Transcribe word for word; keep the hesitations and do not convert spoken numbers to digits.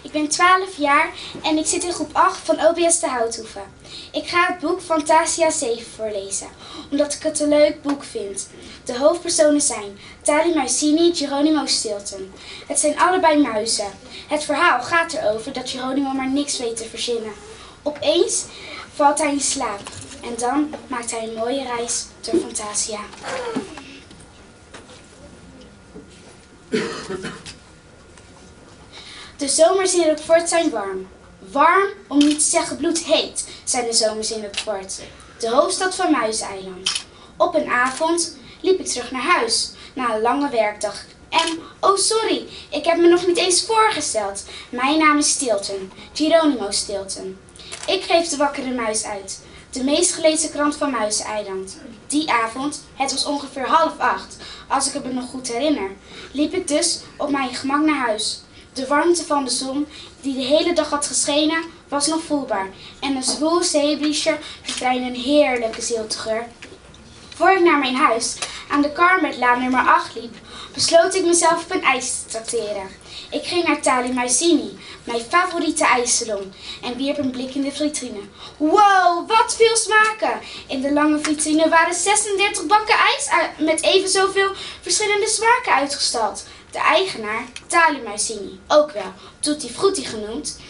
Ik ben twaalf jaar en ik zit in groep acht van O B S de Houthoeve. Ik ga het boek Fantasia zeven voorlezen, omdat ik het een leuk boek vind. De hoofdpersonen zijn Tali Muisini, Geronimo Stilton. Het zijn allebei muizen. Het verhaal gaat erover dat Geronimo maar niks weet te verzinnen. Opeens valt hij in slaap en dan maakt hij een mooie reis door Fantasia. De zomers in het fort zijn warm. Warm, om niet te zeggen bloedheet, zijn de zomers in het fort. De hoofdstad van Muizeneiland. Op een avond liep ik terug naar huis, na een lange werkdag. En, oh sorry, ik heb me nog niet eens voorgesteld. Mijn naam is Stilton, Geronimo Stilton. Ik geef de Wakkere Muis uit, de meest gelezen krant van Muizeneiland. Die avond, het was ongeveer half acht, als ik het me nog goed herinner, liep ik dus op mijn gemak naar huis. De warmte van de zon, die de hele dag had geschenen, was nog voelbaar en een zwoel zeebriesje verspreidde een heerlijke zieltegeur. Voor ik naar mijn huis aan de Karmetlaan nummer acht liep, besloot ik mezelf op een ijs te trakteren. Ik ging naar Tali Muisini, mijn favoriete ijssalon, en wierp een blik in de vitrine. Wow, wat veel smaken! In de lange vitrine waren zesendertig bakken ijs met even zoveel verschillende smaken uitgestald. De eigenaar, Tali Muisini, ook wel Tutti Frutti genoemd,